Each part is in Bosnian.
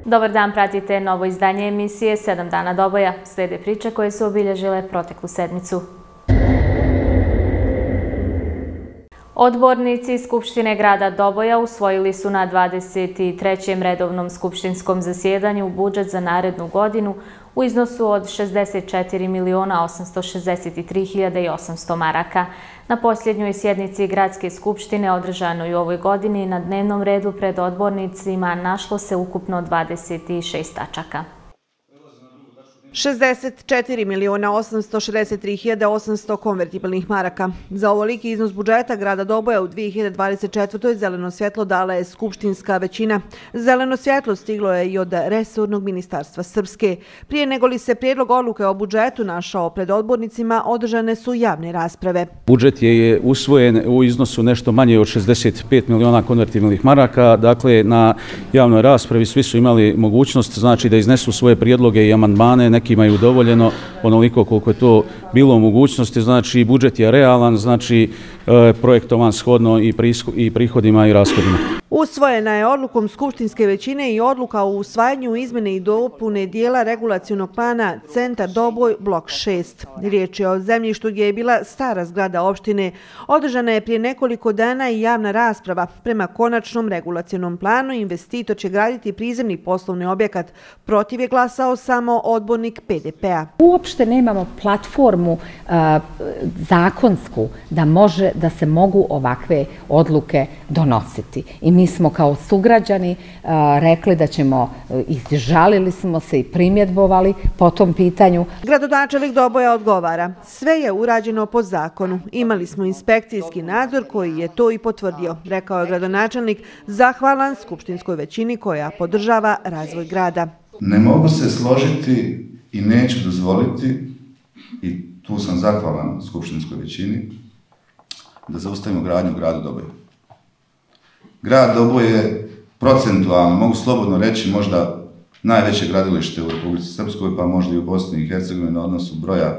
Dobar dan, pratite novo izdanje emisije 7 dana Doboja. Slijede priče koje su obilježile proteklu sedmicu. Odbornici Skupštine grada Doboja usvojili su na 23. redovnom skupštinskom zasjedanju budžet za narednu godinu u iznosu od 64.863.800 maraka. Na posljednjoj sjednici Gradske skupštine održanoj u ovoj godini na dnevnom redu pred odbornicima našlo se ukupno 26 tačaka. 64.863.800 konvertibilnih maraka. Za ovoliki iznos budžeta grada Doboja u 2024. zeleno svjetlo dala je skupštinska većina. Zeleno svjetlo stiglo je i od resornog ministarstva Srpske. Prije nego li se prijedlog odluke o budžetu našao pred odbornicima, održane su javne rasprave. Budžet je usvojen u iznosu nešto manje od 65 miliona konvertibilnih maraka. Dakle, na javnoj raspravi svi su imali mogućnost da iznesu svoje prijedloge i amandmane. Nekima je udovoljeno onoliko koliko je to bilo u mogućnosti. Znači, budžet je realan, projektovan shodno i prihodima i rashodima. Usvojena je odlukom skupštinske većine i odluka o usvajanju izmjene i dopune dijela regulacionog plana Centar Doboj, blok 6. Riječ je o zemljištu gdje je bila stara zgrada opštine. Održana je prije nekoliko dana i javna rasprava. Prema konačnom regulacionom planu investitor će graditi prizemni poslovni objekat. Protiv je glasao samo odbornik PDP-a. Uopšte nemamo platformu zakonsku da se mogu ovakve odluke donositi. I mi smo kao sugrađani rekli da ćemo, izžalili smo se i primjedbovali po tom pitanju. Gradonačelnik Doboja odgovara: sve je urađeno po zakonu. Imali smo inspekcijski nadzor koji je to i potvrdio, rekao je gradonačelnik, zahvalan skupštinskoj većini koja podržava razvoj grada. Ne mogu se složiti i neću dozvoliti, i tu sam zahvalan skupštinskoj većini, da zaustavimo gradnju u gradu Doboju. Grad Doboj je procentualno, mogu slobodno reći, možda najveće gradilište u Republici Srpskoj, pa možda i u Bosni i Hercegovini na odnosu broja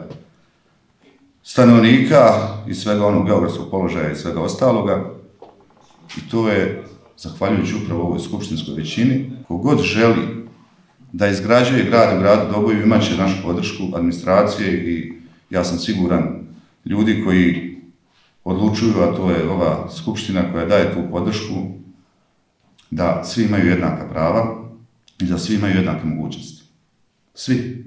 stanovnika i svega onog geografskog položaja i svega ostaloga. I to je, zahvaljujući upravo ovoj skupštinskoj većini, kogod želi da izgrađuje grad u gradu Doboju, imat će našu podršku administracije i ja sam siguran ljudi koji odlučuju, a to je ova skupština koja daje tu podršku, da svi imaju jednaka prava i da svi imaju jednake mogućnosti. Svi.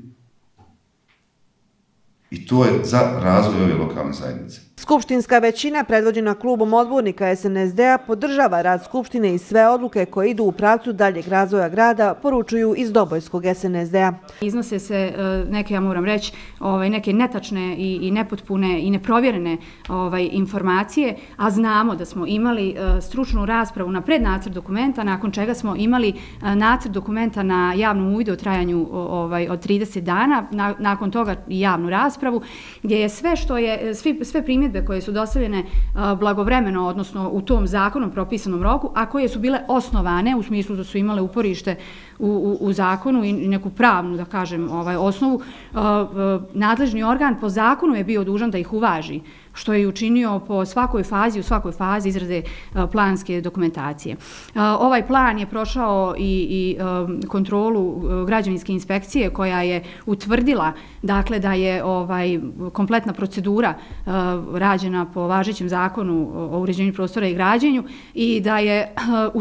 I to je za razvoj ove lokalne zajednice. Skupštinska većina, predvođena klubom odbornika SNSD-a, podržava rad Skupštine i sve odluke koje idu u pravcu daljeg razvoja grada, poručuju iz Dobojskog SNSD-a. Iznose se neke, ja moram reći, neke netačne i nepotpune i neprovjerene informacije, a znamo da smo imali stručnu raspravu na prednacrt dokumenta, nakon čega smo imali nacrt dokumenta na javnom uvidu o trajanju od 30 dana, nakon toga i javnu raspravu, gdje je sve primjedbe koje su dostavljene blagovremeno, odnosno u tom zakonom propisanom roku, a koje su bile osnovane, u smislu da su imale uporište u zakonu i neku pravnu, da kažem, osnovu, nadležni organ po zakonu je bio dužan da ih uvaži, što je učinio po svakoj fazi, u svakoj fazi izrade planske dokumentacije. Ovaj plan je prošao i kontrolu građevinske inspekcije koja je utvrdila, dakle, da je kompletna procedura rađena po važećem zakonu o uređenju prostora i građenju i da je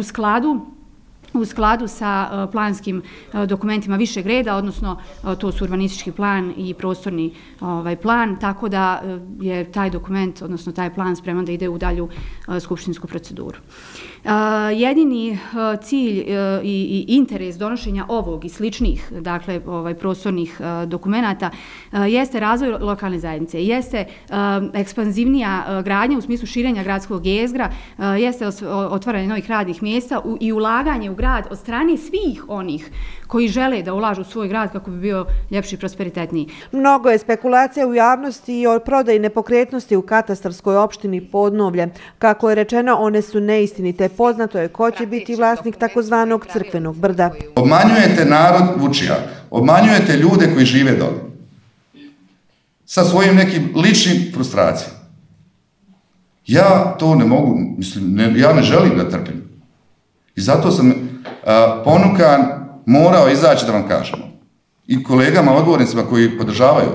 u skladu sa planskim dokumentima višeg reda, odnosno to su urbanistički plan i prostorni plan, tako da je taj dokument, odnosno taj plan spreman da ide u dalju skupštinsku proceduru. Jedini cilj i interes donošenja ovog i sličnih, dakle, prostornih dokumenata jeste razvoj lokalne zajednice, jeste ekspanzivnija gradnja u smislu širenja gradskog jezgra, jeste otvaranje novih radnih mjesta i ulaganje u grad od strane svih onih koji žele da ulažu u svoj grad kako bi bio ljepši i prosperitetniji. Mnogo je spekulacija u javnosti i o prodaji nepokretnosti u katastarskoj opštini Podnovlje. Kako je rečeno, one su neistinite. Poznato je ko će biti vlasnik takozvanog crkvenog brda. Obmanjujete narod Vučijaka, obmanjujete ljude koji žive dole sa svojim nekim ličnim frustracijama. Ja to ne mogu, mislim, ja ne želim da trpim. I zato sam ponukan morao izaći da vam kažemo. I kolegama odbornicima koji podržavaju.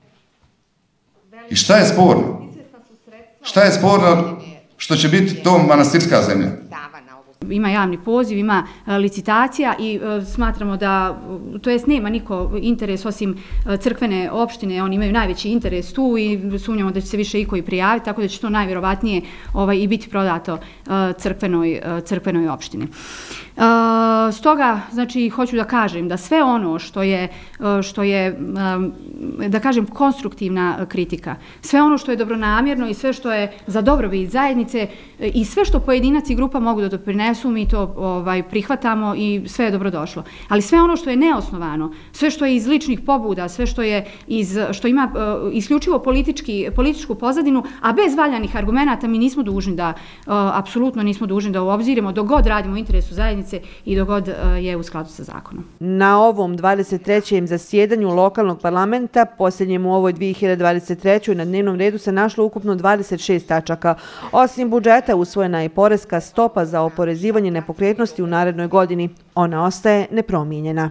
I šta je sporno? Šta je sporno što će biti to manastirska zemlja? Ima javni poziv, ima licitacija i smatramo da, to jest nema niko interes osim crkvene opštine, oni imaju najveći interes tu i sumnjamo da će se više iko i prijaviti, tako da će to najvjerovatnije i biti prodato crkvenoj opštini. Stoga, znači, hoću da kažem da sve ono što je, da kažem, konstruktivna kritika, sve ono što je dobronamjerno i sve što je za dobrobit zajednice i sve što pojedinac i grupa mogu da doprinesu, mi to prihvatamo i sve je dobrodošlo. Ali sve ono što je neosnovano, sve što je iz ličnih pobuda, sve što ima isključivo političku pozadinu, a bez valjanih argumenata mi nismo dužni da, apsolutno nismo dužni da obzirimo dok god radimo u interesu zajednice i dok god je u skladu sa zakonom. Na ovom 23. zasjedanju lokalnog parlamenta, posljednjem u ovoj 2023. na dnevnom redu se našlo ukupno 26 tačaka. Osim budžeta usvojena je poreska stopa za oporezivanje nepokretnosti u narednoj godini. Ona ostaje nepromijenjena.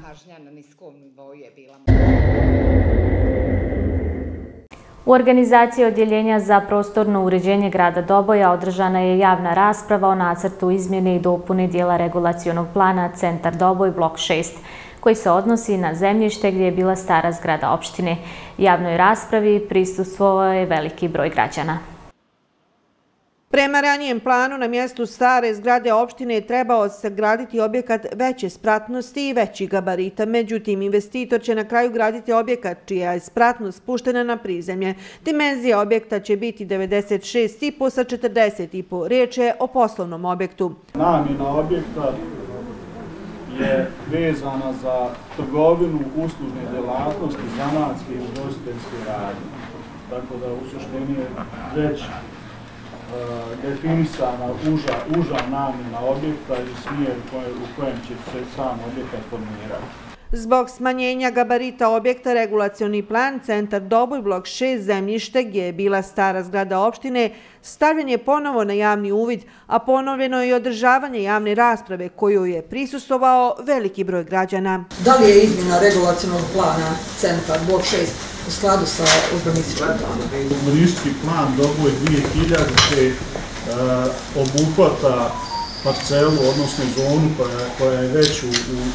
U organizaciji Odjeljenja za prostorno uređenje grada Doboja održana je javna rasprava o nacrtu izmjene i dopune dijela regulacionog plana Centar Doboj blok 6, koji se odnosi na zemljište gdje je bila stara zgrada opštine. Javnoj raspravi prisustvovao je veliki broj građana. Prema ranijem planu na mjestu stare zgrade opštine je trebao se graditi objekat veće spratnosti i većih gabarita. Međutim, investitor će na kraju graditi objekat čija je spratnost spuštena na prizemlje. Dimenzija objekta će biti 96,5 sa 40,5. Riječ je o poslovnom objektu. Namjena objekta je vezana za trgovinu, uslužne djelatnosti, zanatske i ugostiteljske radnje. Tako da u suštini je već definisana uža namjena objekta i smjer u kojem će se sam objekat formirati. Zbog smanjenja gabarita objekta regulacioni plan Centar Doboj blok 6 zemljište gdje je bila stara zgrada opštine stavljen je ponovo na javni uvid, a ponovljeno je i održavanje javne rasprave koju je prisustvovao veliki broj građana. Da li je izmjena regulacionog plana Centar blok 6 u skladu sa urbanističkim planom? Urbanistički plan Doboj 2000 obuhvata parcelu, odnosno zonu koja je već u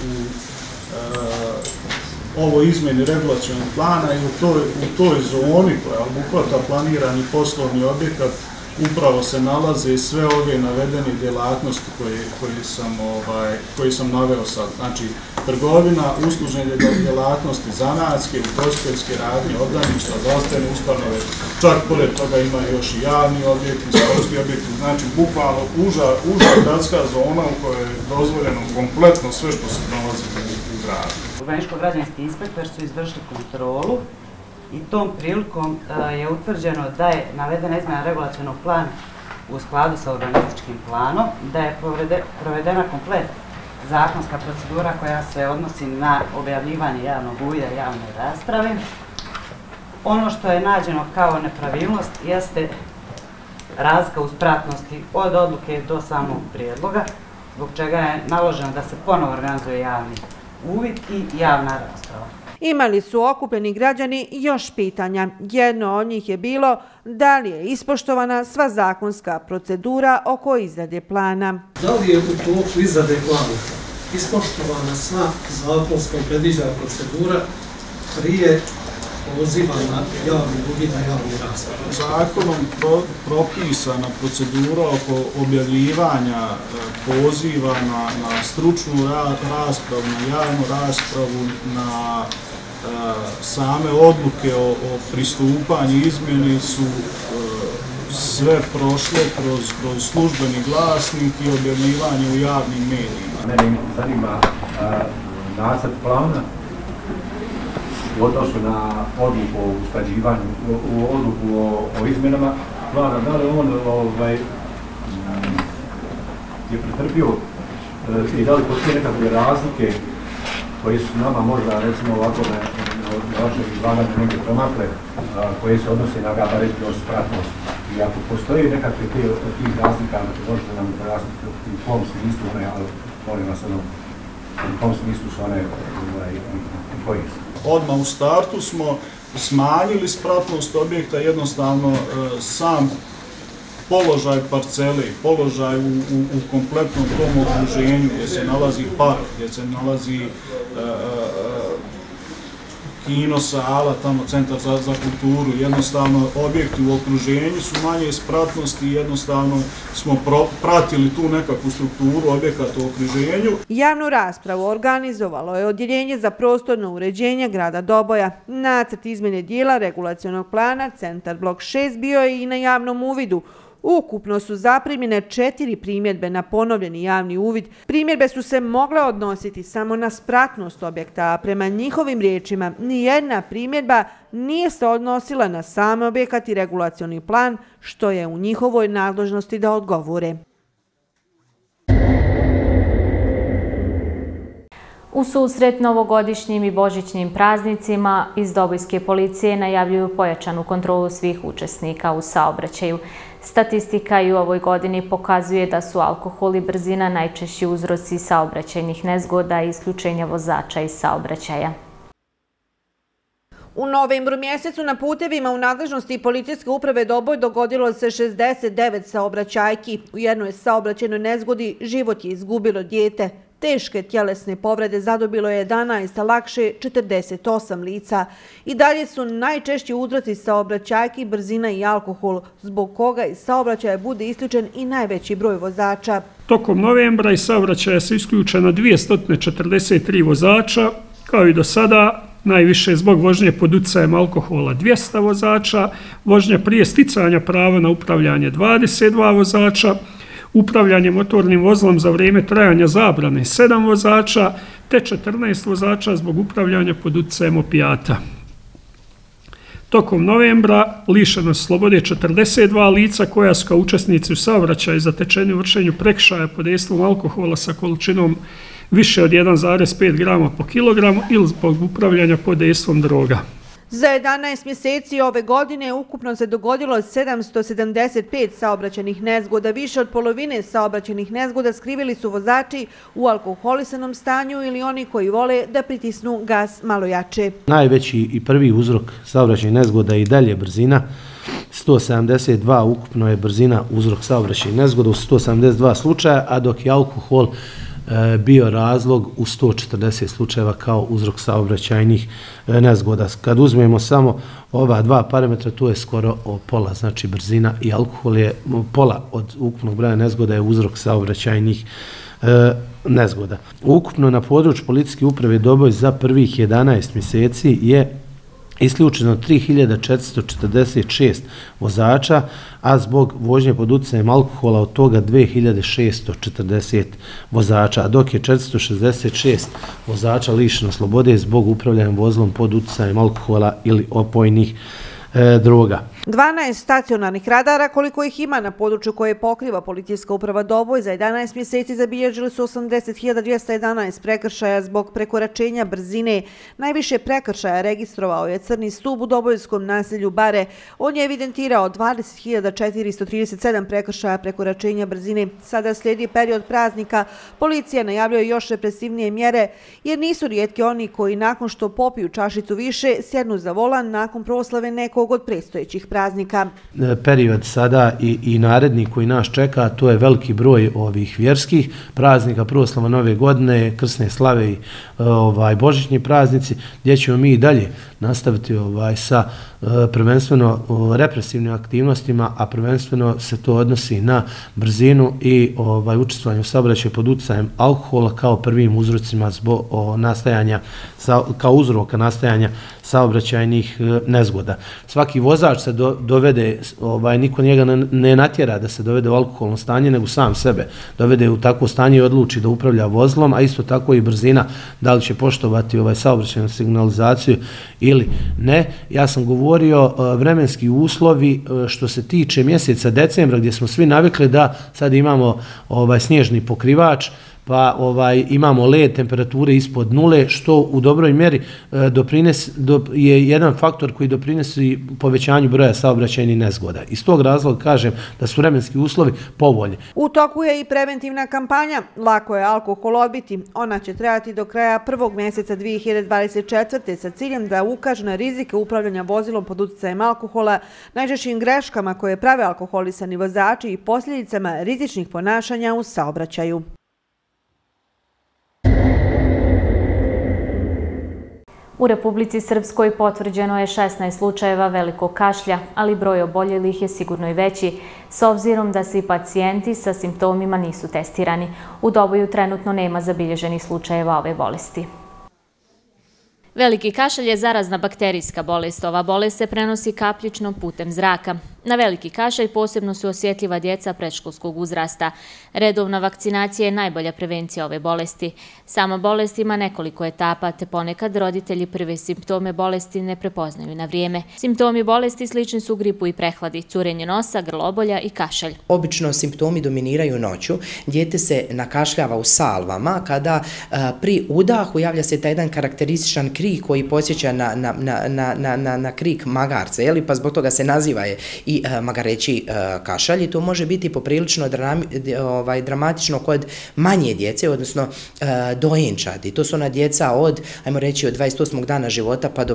ovo izmjeni regulacionog plana i u toj zoni koja obuhvata planirani poslovni objekat upravo se nalaze sve ove navedene djelatnosti koje sam naveo sad. Znači, trgovina, uslužne djelatnosti, zanatske, ugostiteljske radnje, obdaništa, zdravstvene ustanove, čak pored toga ima još i javni objekti, sportski objekti, znači bukvalno uža gradska zona u kojoj je dozvoljeno kompletno sve što se nalazi u gradu. Urbanističko-građevinski inspektor su izvršili kontrolu i tom prilikom je utvrđeno da je navedena izmjena regulacionog plana u skladu sa urbanističkim planom, da je provedena komplet zakonska procedura koja se odnosi na objavljivanje javnog uvida i javne rasprave. Ono što je nađeno kao nepravilnost jeste razlika u spratnosti od odluke do samog prijedloga, zbog čega je naloženo da se ponovo organizuje javni uvid i javna rasprava. Imali su okupljeni građani još pitanja. Jedno od njih je bilo da li je ispoštovana sva zakonska procedura oko izrade plana. Da li je u toku izrade plana ispoštovana sva zakonska predviđena procedura prije pozivanja javnih uvida i javnih rasprava? Zakonom propisana procedura oko objavljivanja poziva na stručnu raspravu, na javnu raspravu, na same odluke o pristupanju izmjeni su sve prošle kroz službeni glasnik i objavljivanje u javnim medijima. Mene zanima nacrt plana u odnosu na odluku o usklađivanju, odluku o izmjenama plana, da li on je pretrpio i da li postoje nekakve razlike koje su nama možda, recimo ovako na vašem izlaganju neke promakle, koje se odnose na gabaritnost, spratnost. I ako postoji nekakve tih razlika, možete nam razlike u tom smislu, ali molim vas u kom smislu su one koji su? Odmah u startu smo smanjili spratnost objekta, jednostavno sam položaj parcele, položaj u kompletnom tom okruženju gdje se nalazi park, gdje se nalazi kino, sala, tamo centar za kulturu, jednostavno objekti u okruženju su manje spratnosti i jednostavno smo pratili tu nekakvu strukturu objekata u okruženju. Javnu raspravu organizovalo je Odjeljenje za prostorno uređenje grada Doboja. Nacrt izmjene dijela regulacionog plana Centar blok 6 bio je i na javnom uvidu. Ukupno su zaprimljene 4 primjedbe na ponovljeni javni uvid. Primjedbe su se mogle odnositi samo na spratnost objekta, a prema njihovim riječima nijedna primjedba nije se odnosila na sam objekat i regulacioni plan, što je u njihovoj nadležnosti da odgovore. U susret novogodišnjim i božićnim praznicima iz Dobojske policije najavljuju pojačanu kontrolu svih učesnika u saobraćaju. Statistika i u ovoj godini pokazuje da su alkohol i brzina najčešći uzroci saobraćajnih nezgoda i isključenja vozača iz saobraćaja. U novembru mjesecu na putevima u nadležnosti policijske uprave Doboj dogodilo se 69 saobraćajki. U jednoj saobraćajnoj nezgodi život je izgubilo dijete. Teške tjelesne povrede zadobilo je 11, a lakše 48 lica. I dalje su najčešći uzroci saobraćajki brzina i alkohol, zbog koga iz saobraćaja bude isključen i najveći broj vozača. Tokom novembra iz saobraćaja su isključeno 243 vozača, kao i do sada, najviše zbog vožnje pod utjecajem alkohola 200 vozača, vožnja prije sticanja prava na upravljanje 22 vozača, upravljanje motornim vozilom za vrijeme trajanja zabrane 7 vozača, te 14 vozača zbog upravljanja pod utjecajem opijata. Tokom novembra lišeno su slobode 42 lica koja su kao učesnici u saobraćaju zatečeni u vršenju prekršaja pod dejstvom alkohola sa količinom više od 1,5 grama po kilogramu ili zbog upravljanja pod dejstvom droga. Za 11 mjeseci ove godine ukupno se dogodilo 775 saobraćajnih nezgoda. Više od polovine saobraćajnih nezgoda skrivili su vozači u alkoholisanom stanju ili oni koji vole da pritisnu gas malo jače. Najveći i prvi uzrok saobraćajnih nezgoda je i dalje brzina. 172 ukupno je brzina uzrok saobraćajnih nezgoda u 172 slučaja, a dok je alkohol bio razlog u 140 slučajeva kao uzrok saobraćajnih nezgoda. Kad uzmemo samo ova dva parametra, to je skoro pola, znači brzina i alkohol je pola od ukupnog broja nezgoda je uzrok saobraćajnih nezgoda. Ukupno na području policijske uprave Doboj za prvih 11 mjeseci je isključeno 3446 vozača, a zbog vožnje pod utjecajem alkohola od toga 2640 vozača, dok je 466 vozača lišeno slobode zbog upravljanja vozilom pod utjecajem alkohola ili opojnih droga. 12 stacionarnih radara, koliko ih ima na području koje pokriva policijska uprava Doboj, za 11 mjeseci zabilježili su 80.211 prekršaja zbog prekoračenja brzine. Najviše prekršaja registrovao je Crni stub u Dobojskom naselju Bare. On je evidentirao 20.437 prekršaja prekoračenja brzine. Sada slijedi period praznika. Policija najavljuje još represivnije mjere, jer nisu rijetki oni koji nakon što popiju čašicu više sjednu za volan nakon proslave nekog od predstojećih praznika. Period sada i naredni koji nas čeka, to je veliki broj ovih vjerskih praznika, proslava Nove godine, krsne slave i božićni praznici, gdje ćemo mi i dalje nastaviti sa prvenstveno represivnim aktivnostima, a prvenstveno se to odnosi na brzinu i učestvovanje u saobraćaju pod utjecajem alkohola kao prvim uzrocima kao uzroka nastajanja saobraćajnih nezgoda. Svaki vozač se dovede, niko njega ne natjera da se dovede u alkoholno stanje, nego sam sebe dovede u takvo stanje i odluči da upravlja vozilom, a isto tako i brzina, da li će poštovati saobraćajnu signalizaciju ili ne. Ja sam govorio vremenski uslovi što se tiče mjeseca decembra, gdje smo svi navikli da sad imamo snježni pokrivač, pa imamo led, temperature ispod nule, što u dobroj mjeri je jedan faktor koji doprinosi povećanju broja saobraćajnih nezgoda. Iz tog razloga kažem da su vremenski uslovi povoljni. U toku je i preventivna kampanja Lako je alkohol odbiti. Ona će trajati do kraja prvog mjeseca 2024. sa ciljem da ukaže na rizike upravljanja vozilom pod utjecajem alkohola, najčešćim greškama koje prave alkoholisani vozači i posljedicama rizičnih ponašanja u saobraćaju. U Republici Srpskoj potvrđeno je 16 slučajeva velikog kašlja, ali broj oboljelih je sigurno i veći, s obzirom da svi pacijenti sa simptomima nisu testirani. U Doboju trenutno nema zabilježenih slučajeva ove bolesti. Veliki kašalj je zarazna bakterijska bolest. Ova bolest se prenosi kapljično putem zraka. Na veliki kašalj posebno su osjetljiva djeca predškolskog uzrasta. Redovna vakcinacija je najbolja prevencija ove bolesti. Sama bolest ima nekoliko etapa, te ponekad roditelji prve simptome bolesti ne prepoznaju na vrijeme. Simptomi bolesti slični su gripu i prehladi, curenje nosa, grlobolja i kašalj. Obično simptomi dominiraju noću. Dijete se nakašljava u salvama, kada pri udahu javlja se taj jedan karakterističan krik koji podsjeća na krik magarca, pa zbog toga se naziva je i magareći kašalj i to može biti poprilično dramatično kod manje djece, odnosno dojenčadi. To su ona djeca od 28. dana života pa do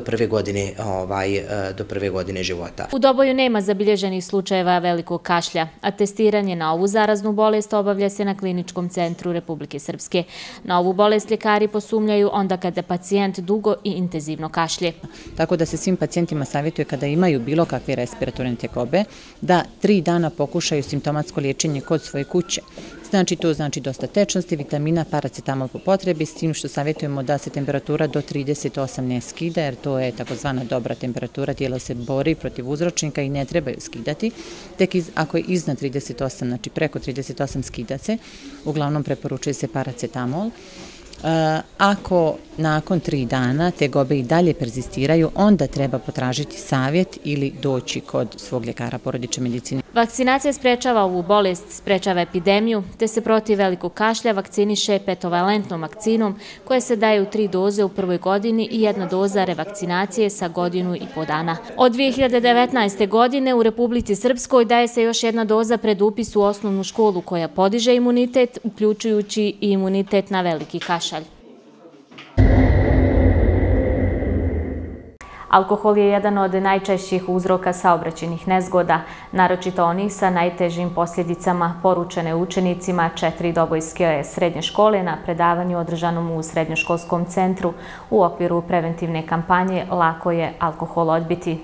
prve godine života. U Doboju nema zabilježenih slučajeva velikog kašlja, a testiranje na ovu zaraznu bolest obavlja se na Kliničkom centru Republike Srpske. Na ovu bolest ljekari posumnjaju onda kada pacijent dugo i intenzivno kašlje. Tako da se svim pacijentima savjetuje kada imaju bilo kakve respiratorne tegobe da 3 dana pokušaju simptomatsko liječenje kod svoje kuće. Znači, to znači dosta tečnosti, vitamina, paracetamol po potrebi, s tim što savjetujemo da se temperatura do 38 ne skida, jer to je takozvana dobra temperatura, tijelo se bori protiv uzročnika i ne trebaju skidati. Tek ako je iznad 38, znači preko 38 skida se, uglavnom preporučuje se paracetamol. Ako nakon 3 dana tegobe i dalje perzistiraju, onda treba potražiti savjet ili doći kod svog ljekara porodične medicine. Vakcinacija sprečava ovu bolest, sprečava epidemiju, te se protiv velikog kašlja vakciniše petovalentnom vakcinom koja se daje u 3 doze u prvoj godini i 1 doza revakcinacije sa 1,5 godinu dana. Od 2019. godine u Republici Srpskoj daje se još 1 doza pred upis u osnovnu školu koja podiže imunitet, uključujući i imunitet na veliki kašalj. Alkohol je jedan od najčešćih uzroka saobraćajnih nezgoda, naročito onih sa najtežim posljedicama, poručene učenicima 4 dobojske srednje škole na predavanju održanom u srednjoškolskom centru u okviru preventivne kampanje Lako je alkohol odbiti.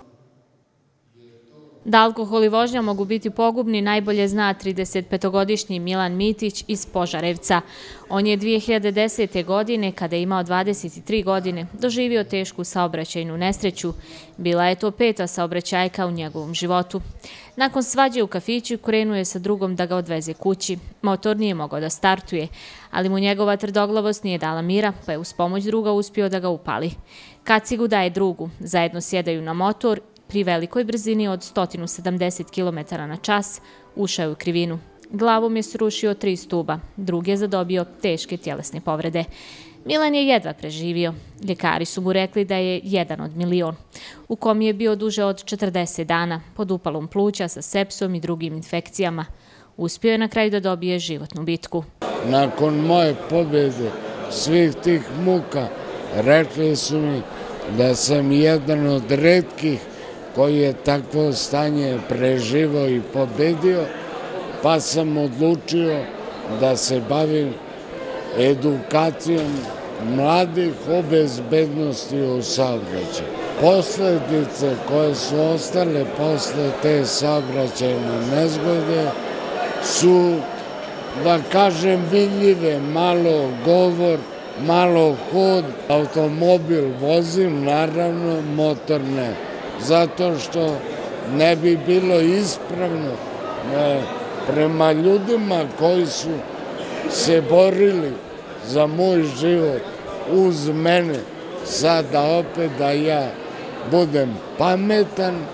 Da alkohol i vožnja mogu biti pogubni najbolje zna 35-godišnji Milan Mitić iz Požarevca. On je 2010. godine, kada je imao 23 godine, doživio tešku saobraćajnu nesreću. Bila je to 5. saobraćajka u njegovom životu. Nakon svađe u kafiću krenuo je sa drugom da ga odveze kući. Motor nije mogao da startuje, ali mu njegova tvrdoglavost nije dala mira, pa je uz pomoć druga uspio da ga upali. Kacigu daje drugu, zajedno sjedaju na motor. Pri velikoj brzini od 170 km na čas ušao je u krivinu. Glavom je srušio 3 stuba, drugi je zadobio teške tjelesne povrede. Milan je jedva preživio. Ljekari su mu rekli da je 1 od milion. U komi je bio duže od 40 dana, pod upalom pluća sa sepsom i drugim infekcijama. Uspio je na kraju da dobije životnu bitku. Nakon moje pobjede, svih tih muka, rekli su mi da sam jedan od retkih koji je takvo stanje preživao i pobedio, pa sam odlučio da se bavim edukacijom mladih o bezbednosti u saobraćaju. Posljedice koje su ostale posle te saobraćajne nezgode su, da kažem, vidljive, malo govor, malo hod. Automobil vozim, naravno, motor ne. Zato što ne bi bilo ispravno prema ljudima koji su se borili za moj život uz mene, sada opet da ja budem pametan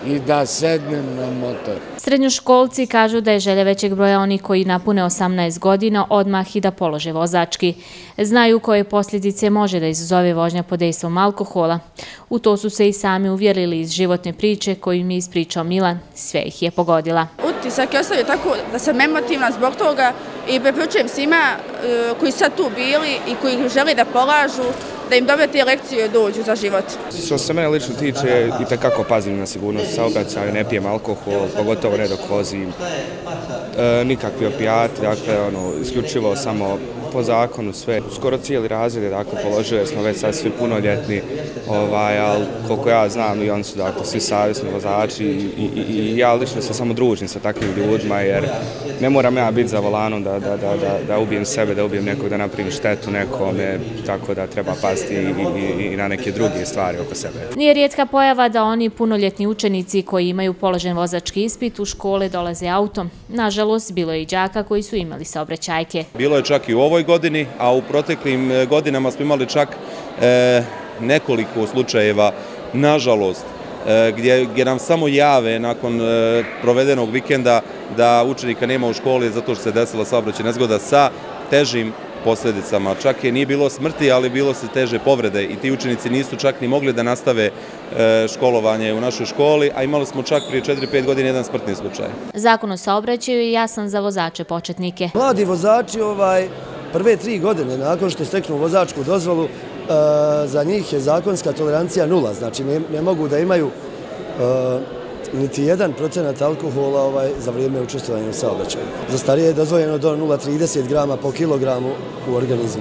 i da sednem na motor. Srednjoškolci kažu da je želja većeg broja onih koji napune 18 godina odmah i da polože vozački. Znaju koje posljedice može da izazove vožnja pod dejstvom alkohola. U to su se i sami uvjerili iz životne priče koju mi ispričao Milan. Sve ih je pogodila. Utisak je ostavio tako da sam emotivna zbog toga i preporučujem svima koji sad tu bili i koji žele da polažu, da im dobre te lekcije dođu za život. Što se mene lično tiče, i tekako pazim na sigurnost saobraćaja, ne pijem alkohol, pogotovo ne dok vozim. Nikakvi opijati, dakle, isključivo samo po zakonu sve. Skoro cijeli razred je dakle, položio, jer smo već sad svi punoljetni, ali koliko ja znam i oni su dakle, svi savjesni vozači i ja lično se samo družim sa takvim ljudima, jer ne moram ja biti za volanom da ubijem sebe, da ubijem nekog, da napravim štetu nekome, tako da treba paziti i na neke druge stvari oko sebe. Nije rijetka pojava da oni punoljetni učenici koji imaju položen vozački ispit u škole dolaze autom. Nažalost, bilo je i đaka koji su imali saobraćajke. Bilo je čak i u ovoj godini, a u proteklim godinama smo imali čak nekoliko slučajeva, nažalost, gdje nam samo jave nakon provedenog vikenda da učenika nema u školi zato što se desila saobraćajna nezgoda sa težim posljedicama. Čak je nije bilo smrti, ali bilo se teže povrede i ti učenici nisu čak ni mogli da nastave školovanje u našoj školi, a imali smo čak prije 4-5 godina jedan smrtni slučaj. Zakon o saobraćaju je jasan za vozače početnike. Mladi vozači prve 3 godine nakon što steknu vozačku dozvolu, za njih je zakonska tolerancija 0, znači ne mogu da imaju niti 1% alkohola za vrijeme učestvovanja u saobraćaju. Za starije je dozvoljeno do 0,30 grama po kilogramu u organizmu.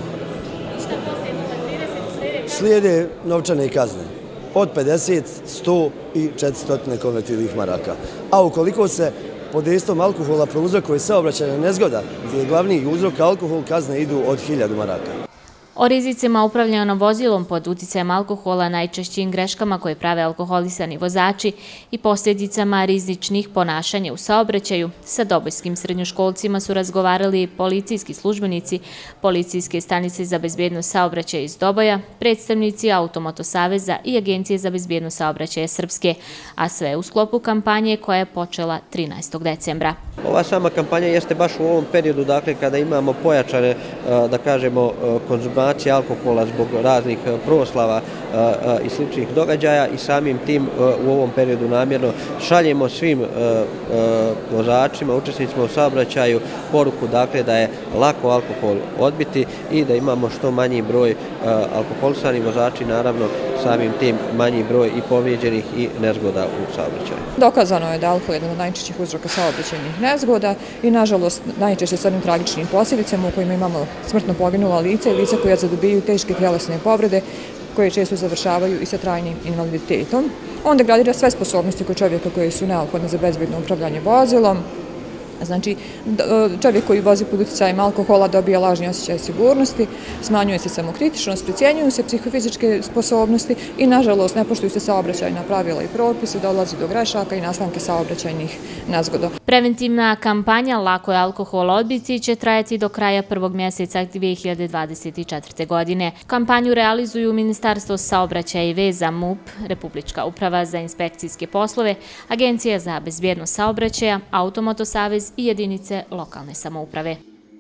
Slijede novčane kazne od 50, 100 i 400 konvertibilnih maraka. A ukoliko se pod dejstvom alkohola prouzrokuje saobraćajna nezgoda, gdje je glavni uzrok alkohol, kazne idu od 1000 maraka. O rizicima upravljanja vozilom pod uticajem alkohola, najčešćim greškama koje prave alkoholisani vozači i posljedicama rizičnih ponašanja u saobraćaju sa dobojskim srednjoškolcima su razgovarali policijski službenici Policijske stanice za bezbjednost saobraćaja iz Doboja, predstavnici Automoto saveza i Agencije za bezbjednost saobraćaja Srpske, a sve u sklopu kampanje koja je počela 13. decembra. Ova sama kampanja jeste baš u ovom periodu, dakle, kada imamo pojačane, da kažemo, konzumacije alkohola zbog raznih proslava i sličnih događaja i samim tim u ovom periodu namjerno šaljemo svim vozačima, učesnicima u saobraćaju poruku, dakle, da je lako alkohol odbiti i da imamo što manji broj alkoholisanih vozači, naravno samim tim manji broj i povrijeđenih i nezgoda u saobraćaju. Dokazano je da je alkohol jedan od najčešćih uzroka saobraćajnih nezgoda i nažalost najčešće s onim tragičnim posljedicama u kojima imamo smrtno poginula lica i lica koja zadobiju teške tjelesne povrede koje često završavaju i sa trajnim invaliditetom. On degradira sve sposobnosti kod čovjeka koje su neophodne za bezbedno upravljanje vozilom. Znači, čovjek koji vozi pod uticajem alkohola dobija lažni osjećaj sigurnosti, smanjuje se samokritičnost, precjenjuju se psihofizičke sposobnosti i, nažalost, ne poštuju se saobraćajna pravila i propise, dolazi do grešaka i nastanke saobraćajnih nezgoda. Preventivna kampanja Lako je alkohol odbiti će trajati do kraja 1. mjeseca 2024. godine. Kampanju realizuju Ministarstvo saobraćaja i veza, MUP, Republička uprava za inspekcijske poslove, Agencija za bezbjednost saobraćaja, Automoto savez i jedinice lokalne samouprave.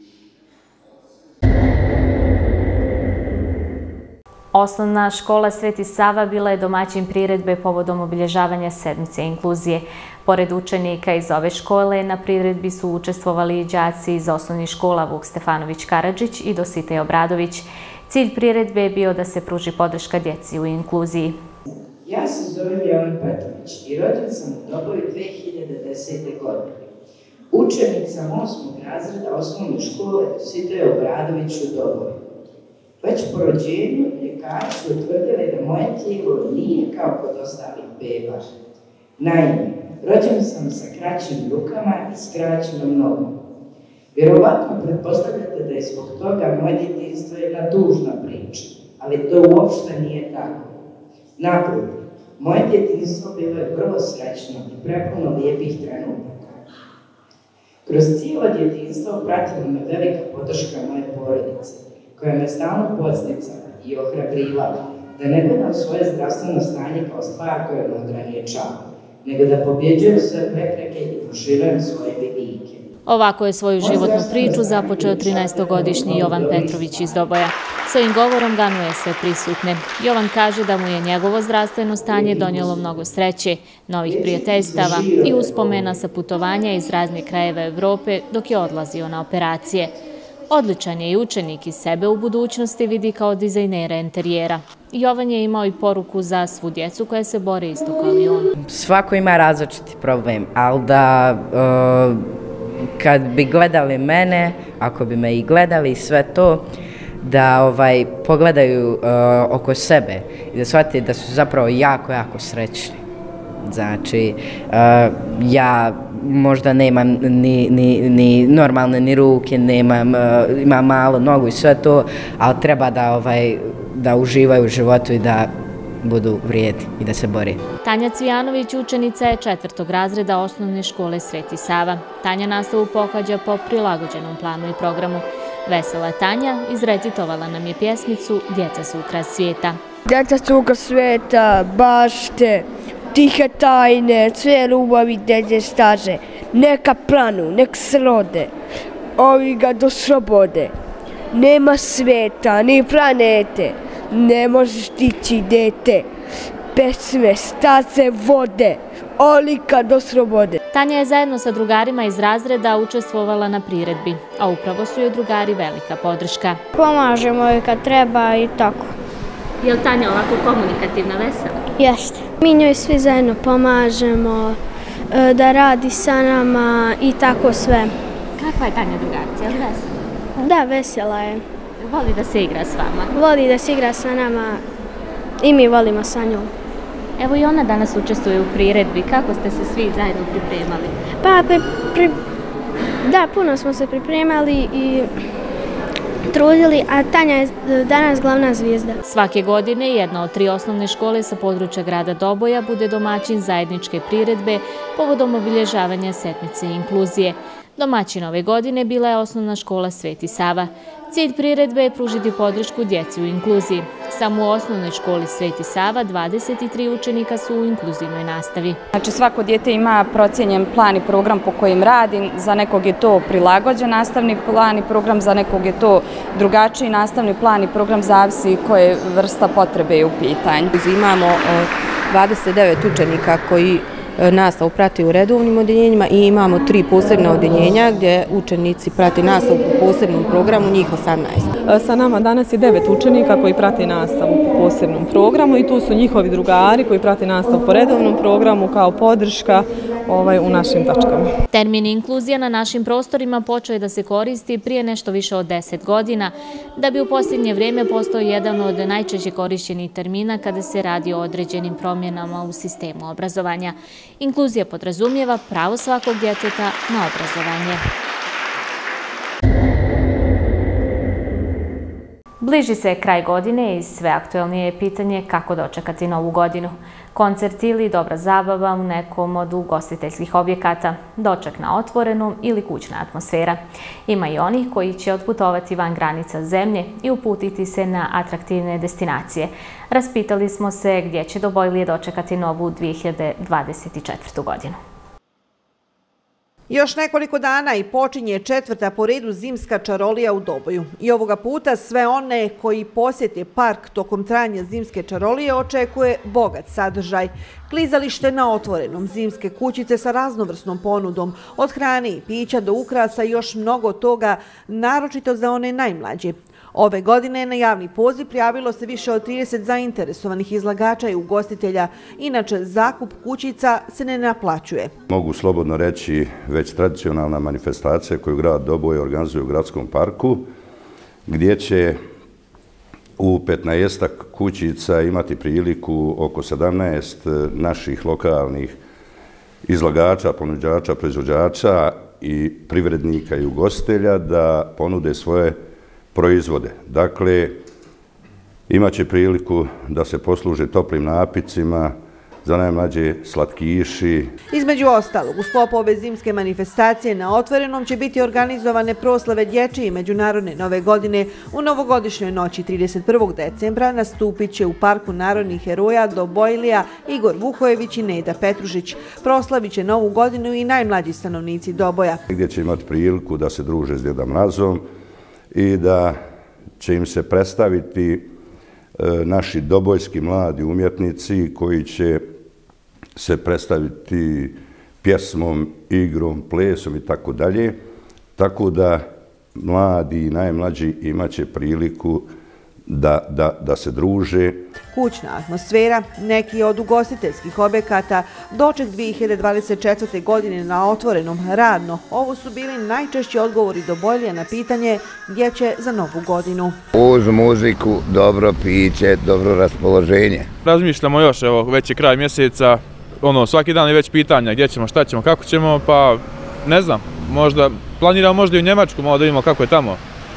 Osnovna škola Sveti Sava bila je domaćin priredbe povodom obilježavanja sedmice inkluzije. Pored učenika iz ove škole, na priredbi su učestvovali i đaci iz osnovnih škola Vuk Stefanović Karadžić i Dositej Obradović. Cilj priredbe je bio da se pruži podrška djeci u inkluziji. Ja se zovem Jovan Petrović i rođen sam u Doboju 2010. godine. Učenik sam 8. razreda osnovne škole Dositej Obradović u Doboju. Već po rođenju ljekari su utvrdili da moje tijelo nije kao kod ostalih beba. Naime, rođen sam sa kraćim rukama i skraćenom nogom. Vjerovatno pretpostavljate da je zbog toga moje djetinjstvo jedna tužna priča, ali to uopšte nije tako. Naprotiv, moje djetinjstvo bilo je vrlo srećno i prepuno lijepih trenutaka. Kroz cijelo djetinjstvo pratila me velika podrška moje porodice, koja me stalno podsticala i ohrabrivala da ne gledam svoje zdravstveno stanje kao stvar koja me ograničava, nego da pobjeđuju sve prepreke i proširuju svoje vidike. Ovako je svoju životnu priču započeo 13-godišnji Jovan Petrović iz Doboja. Svojim govorom ganuje sve prisutne. Jovan kaže da mu je njegovo zdravstveno stanje donijelo mnogo sreće, novih prijateljstava i uspomena sa putovanja iz raznih krajeva Evrope dok je odlazio na operacije. Odličan je i učenik i sebe u budućnosti vidi kao dizajnera interijera. Jovan je imao i poruku za svu djecu koja se bore isto kao i on. Svako ima različiti problem, ali da kad bi gledali mene, ako bi me i gledali i sve to, da pogledaju oko sebe i da shvate da su zapravo jako, jako srećni. Znači, ja možda nemam ni normalne ni ruke, imam malo nogu i sve to, ali treba da uživaju u životu i da budu vrijedi i da se bori. Tanja Cvijanović učenica je 4. razreda osnovne škole Sveti Sava. Tanja nastavu pohađa po prilagođenom planu i programu. Vesela Tanja izrecitovala nam je pjesmicu Djeca su ukras svijeta. Djeca su ukras svijeta, bašte, tihe tajne, sve ljubavi deđe staže. Neka planu, nek se rode, ovi ga do slobode. Nema svijeta, ni planete, ne možeš tići dete. Pesme, staze, vode, olika do slobode. Tanja je zajedno sa drugarima iz razreda učestvovala na priredbi, a upravo su joj drugari velika podrška. Pomažemo joj kad treba i tako. Je li Tanja ovako komunikativna, vesela? Jeste. Mi njoj svi zajedno pomažemo, da radi sa nama i tako sve. Kakva je Tanja drugarica, je li vesela? Da, vesela je. Voli da se igra s vama? Voli da se igra sa nama i mi volimo sa njom. Evo i ona danas učestvuje u priredbi. Kako ste se svi zajedno pripremali? Pa, da, puno smo se pripremali i trudili, a Tanja je danas glavna zvijezda. Svake godine jedna od 3 osnovne škole sa područja grada Doboja bude domaćin zajedničke priredbe povodom obilježavanja setmice inkluzije. Domaćin ove godine bila je osnovna škola Sveti Sava. Cilj priredbe je pružiti podršku djeci u inkluziji. Samo u osnovnoj školi Sveti Sava 23 učenika su u inkluzivnoj nastavi. Znači svako dijete ima procijenjen plan i program po kojim radi. Za nekog je to prilagođen nastavni plan i program, za nekog je to drugačiji nastavni plan i program, zavisi koje vrsta potrebe je u pitanju. Imamo 29 učenika koji nastavu prati u redovnim odjeljenjima i imamo 3 posebna odjeljenja gdje učenici prati nastavu po posebnom programu, njih 18. Sa nama danas je 9 učenika koji prati nastavu po posebnom programu i tu su njihovi drugari koji prati nastavu po redovnom programu kao podrška u našim tačkama. Termin inkluzija na našim prostorima počeo je da se koristi prije nešto više od 10 godina, da bi u posljednje vrijeme postao jedan od najčešće korišćenih termina kada se radi o određenim promjenama u sistemu obrazovanja. Inkluzija podrazumijeva pravo svakog djeteta na obrazovanje. Bliži se kraj godine i sve aktuelnije je pitanje kako dočekati novu godinu. Koncert ili dobra zabava u nekom od ugostiteljskih objekata, doček na otvorenom ili kućna atmosfera. Ima i onih koji će otputovati van granica zemlje i uputiti se na atraktivne destinacije. Raspitali smo se gdje će Dobojlije dočekati novu 2024. godinu. Još nekoliko dana i počinje 4. po redu zimska čarolija u Doboju. I ovoga puta sve one koji posjete park tokom trajanja zimske čarolije očekuje bogat sadržaj. Klizalište na otvorenom, zimske kućice sa raznovrsnom ponudom, od hrane i pića do ukrasa i još mnogo toga, naročito za one najmlađe. Ove godine na javni poziv prijavilo se više od 30 zainteresovanih izlagača i ugostitelja. Inače, zakup kućica se ne naplaćuje. Mogu slobodno reći već tradicionalna manifestacija koju grad Doboj organizuje u gradskom parku, gdje će u 15 kućica imati priliku oko 17 naših lokalnih izlagača, ponuđača, proizvođača i privrednika i ugostitelja da ponude svoje proizvode. Dakle, imat će priliku da se posluže toplim napicima, za najmlađe slatkiši. Između ostalog, u sklopu ove zimske manifestacije na otvorenom će biti organizovane proslave dječje i međunarodne nove godine. U novogodišnjoj noći 31. decembra nastupit će u Parku narodnih heroja Dobojlija Igor Vukojević i Neda Petružić. Proslavit će novu godinu i najmlađi stanovnici Doboja. Gdje će imati priliku da se druže s Djedom Mrazom i da će im se predstaviti naši dobojski mladi umjetnici koji će se predstaviti pjesmom, igrom, plesom i tako dalje. Tako da mladi i najmlađi imat će priliku da se druže. Kućna atmosfera, neki od ugostiteljskih objekata, doček 2024. godine na otvorenom radno. Ovo su bili najčešći odgovori Dobojlija na pitanje gdje će za novu godinu. Uz muziku, dobro piće, dobro raspoloženje. Razmišljamo još, evo, već je kraj mjeseca, svaki dan je već pitanja gdje ćemo, šta ćemo, kako ćemo, pa ne znam, planiramo možda i u Njemačku, malo da vidimo kako je tamo.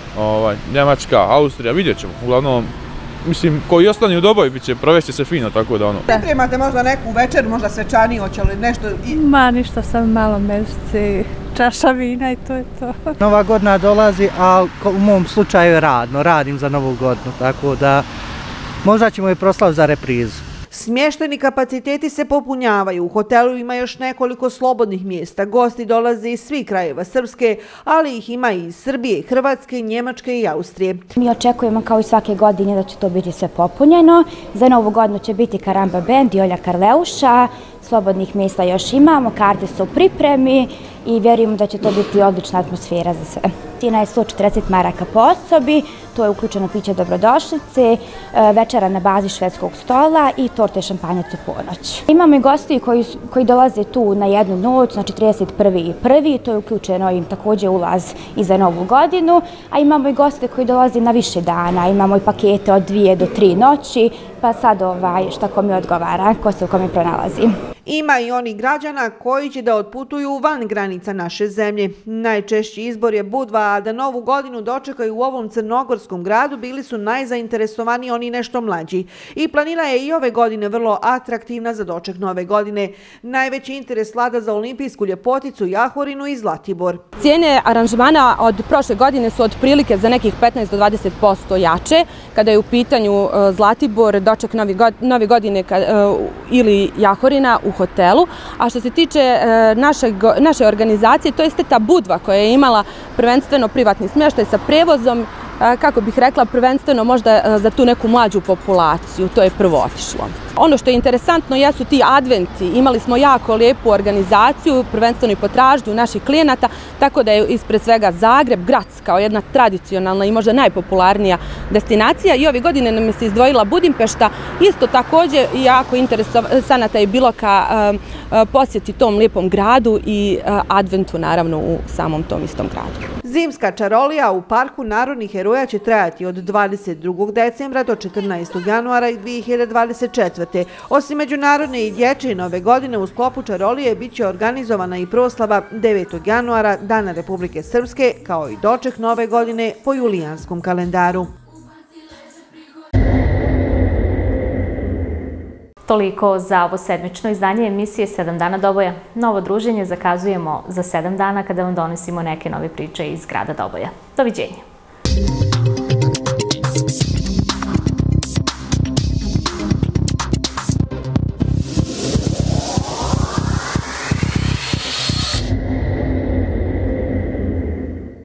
Njemačka, Austrija, vidjet ćemo. Uglavnom, mislim, koji ostani u Doboju, provešće se fino, tako da Pripremate možda neku večer, možda svečaniju, hoće li nešto? Ma, ništa, sam malo mesice, čaša vina i to je to. Nova godina dolazi, a u mom slučaju je radno, radim za novu godinu, tako da možda ćemo i proslaviti za reprizu. Smještajni kapaciteti se popunjavaju. U hotelu ima još nekoliko slobodnih mjesta. Gosti dolaze iz svih krajeva Srpske, ali ih ima i iz Srbije, Hrvatske, Njemačke i Austrije. Mi očekujemo kao i svake godine da će to biti sve popunjeno. Za novu godinu će biti Karamba bend i Olja Karleuša. Slobodnih mjesta još imamo, karte su u pripremi i vjerujemo da će to biti odlična atmosfera za sve. Cijena je 140 maraka po osobi, to je uključeno piće dobrodošlice, večera na bazi švedskog stola i torte šampanjac u ponoć. Imamo i gosti koji dolaze tu na jednu noć, znači 31.1. To je uključeno im također ulaz i za novu godinu, a imamo i goste koji dolaze na više dana, imamo i pakete od 2 do 3 noći, pa sad šta kome odgovara, ko se u kome pronalazi. Ima i onih građana koji će da otputuju van granica naše zemlje. Najčešći izbor je Budva, a da novu godinu dočekaju u ovom crnogorskom gradu bili su najzainteresovaniji oni nešto mlađi. I planina je i ove godine vrlo atraktivna za doček nove godine. Najveći interes vlada za olimpijsku ljepoticu, Jahorinu i Zlatibor. Cijene aranžmana od prošle godine su otprilike za nekih 15 do 20% jače. Kada je u pitanju Zlatibor, doček nove godine ili Jahorina u hotelu. A što se tiče naše organizacije, to jeste ta Budva koja je imala prvenstveno privatni smještaj sa prevozom, kako bih rekla, prvenstveno možda za tu neku mlađu populaciju, to je prvo otišlo. Ono što je interesantno jesu ti adventi, imali smo jako lijepu organizaciju, prvenstveno i potražnju naših klijenata, tako da je ispred svega Zagreb, Grac kao jedna tradicionalna i možda najpopularnija destinacija i ove godine nam se izdvojila Budimpešta, isto također jako interesanata je bilo ka posjeti tom lijepom gradu i adventu naravno u samom tom istom gradu. Zimska čarolija u Parku narodnih heroja će trajati od 22. decembra do 14. januara 2024. Osim međunarodne i dječje nove godine u sklopu čarolije bit će organizovana i proslava 9. januara, Dana Republike Srpske, kao i doček nove godine po julijanskom kalendaru. Toliko za ovo sedmično izdanje emisije 7 dana Doboja. Novo druženje zakazujemo za 7 dana kada vam donosimo neke nove priče iz grada Doboja. Doviđenja.